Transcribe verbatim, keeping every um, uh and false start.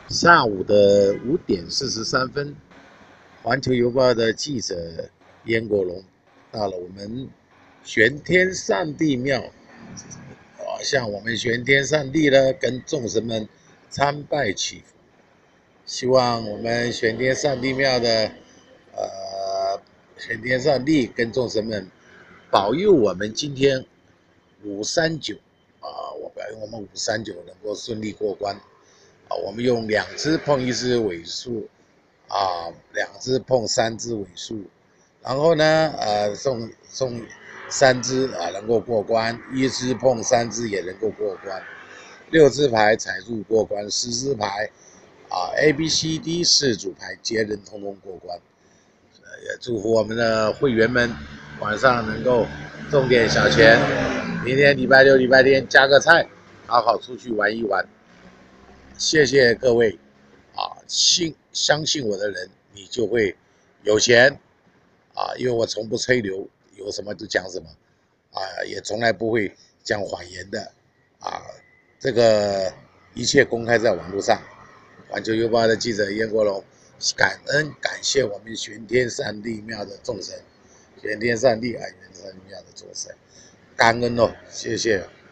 下午的五点四十三分，环球邮报的记者燕国龙到了我们玄天上帝庙，啊，向我们玄天上帝呢跟众神们参拜祈福，希望我们玄天上帝庙的呃玄天上帝跟众神们保佑我们今天五三九啊，我保佑我们五三九能够顺利过关啊，我们用两只碰一只尾数啊，两只碰三只尾数，然后呢，呃，送送三只啊能够过关，一只碰三只也能够过关，六只牌踩住过关，十只牌啊 A B C D 四组牌皆能通通过关。也祝福我们的会员们晚上能够中点小钱，明天礼拜六、礼拜天加个菜，好好出去玩一玩。谢谢各位啊，信相信我的人，你就会有钱啊，因为我从不吹牛，有什么就讲什么啊，也从来不会讲谎言的啊，这个一切公开在网络上。环球邮报的记者燕国龙，感恩感谢我们玄天上帝庙的众神，玄天上帝啊，玄天上帝庙的众神，感恩哦，谢谢。